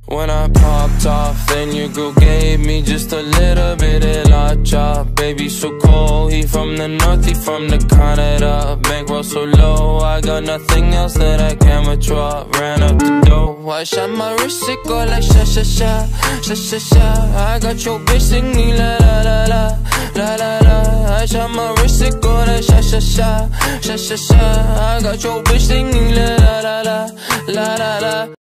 When I popped off, then your girl gave me just a little bit of la chop. Baby so cold, he from the north, he from the Canada. Bankroll so low, I got nothing else that I can withdraw. Ran up the dough, I shot my wrist, it go like sha sha sha, sha sha sha. I got your bitch singing la la la la, la la la. I shot my wrist, it go like sha sha sha, sha sha sha. I got your bitch singing la la la la, la la la.